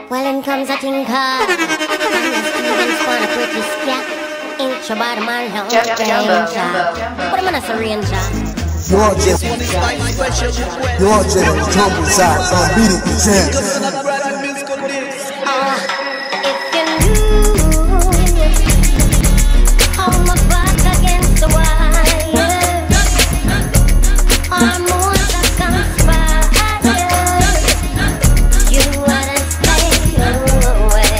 Well, in comes a tinker. Students wanna quit this cat. Inch about a man long ranger. But I'm not a ranger. You are just tumble sides, I'm beating the jam. If you knew how my back against the wire, hormones are conspired, you wouldn't stay away.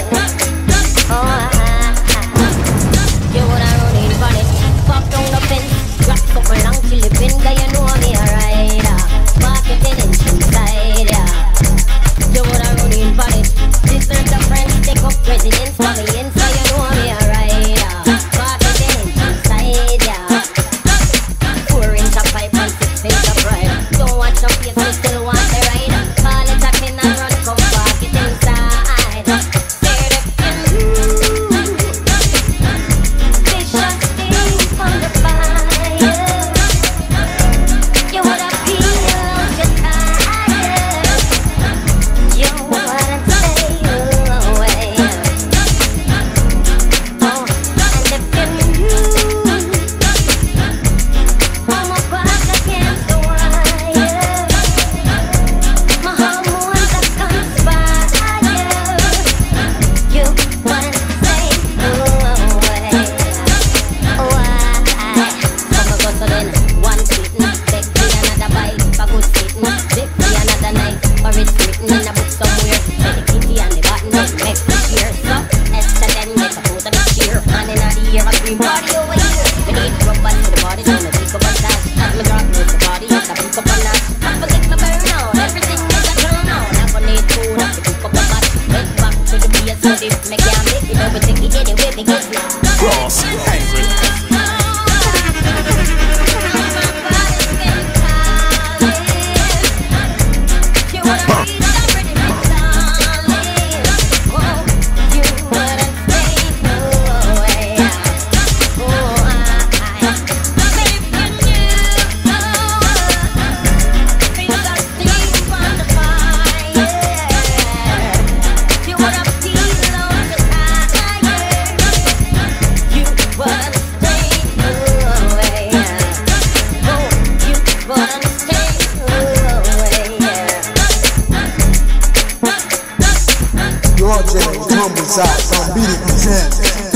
You woulda run in for it, pop down the fence, drop something long till you bend, 'cause you know me a rider. Marketing inside, yeah. You woulda run in for it. Listen to friends, take up residence for me inside, you know me a rider. Marketing inside, yeah. 4-inch of pipe and 6-inch of ride. Don't watch your face, you still want the ride. Call it a pin and run, come back it inside. Stare the pin. Vicious thing from the fire. You woulda feel your tired. You wouldn't stay away. Oh, and if you knew how my back against the wire, my hormones are conspired, you wouldn't stay away. Why? Some of us are in one sitting, beg for another bite, for good sitting, beg for another night, or it's written in a book somewhere. Say the kitty and the button, it makes me cheer. So, Esther then get a photo of the cheer. And in the ear, a scream party over here. We need rubbers for the body, so we pick up a dash. As me drop with the body, it's a pick up a notch. I forget my burn out, everything is a turn on. I gonna need food, I pick up a bat. Head back to the base, so this make it make it over, take it anyway, because Cross, angry. You are just tumble sides, I'm beating the jam.